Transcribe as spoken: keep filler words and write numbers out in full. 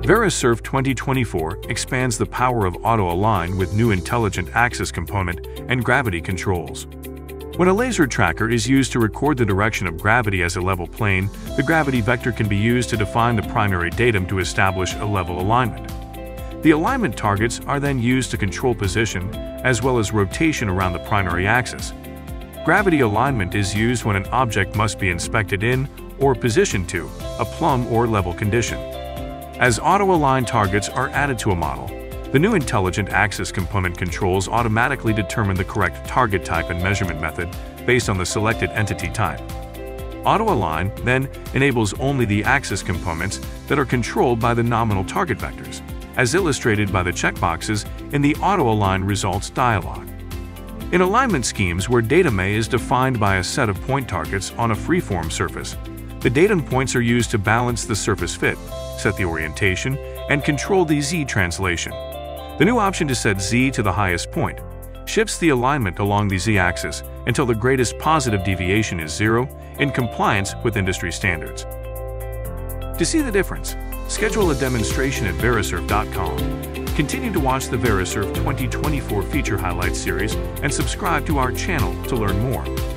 Verisurf twenty twenty-four expands the power of auto-align with new intelligent axis component and gravity controls. When a laser tracker is used to record the direction of gravity as a level plane, the gravity vector can be used to define the primary datum to establish a level alignment. The alignment targets are then used to control position as well as rotation around the primary axis. Gravity alignment is used when an object must be inspected in or positioned to a plumb or level condition. As auto-align targets are added to a model, the new intelligent axis component controls automatically determine the correct target type and measurement method based on the selected entity type. Auto-align then enables only the axis components that are controlled by the nominal target vectors, as illustrated by the checkboxes in the auto-align results dialog. In alignment schemes where datum-A is defined by a set of point targets on a freeform surface, the datum points are used to balance the surface fit, set the orientation, and control the Z translation. The new option to set Z to the highest point shifts the alignment along the Z-axis until the greatest positive deviation is zero in compliance with industry standards. To see the difference, schedule a demonstration at verisurf dot com. Continue to watch the Verisurf twenty twenty-four feature highlights series and subscribe to our channel to learn more.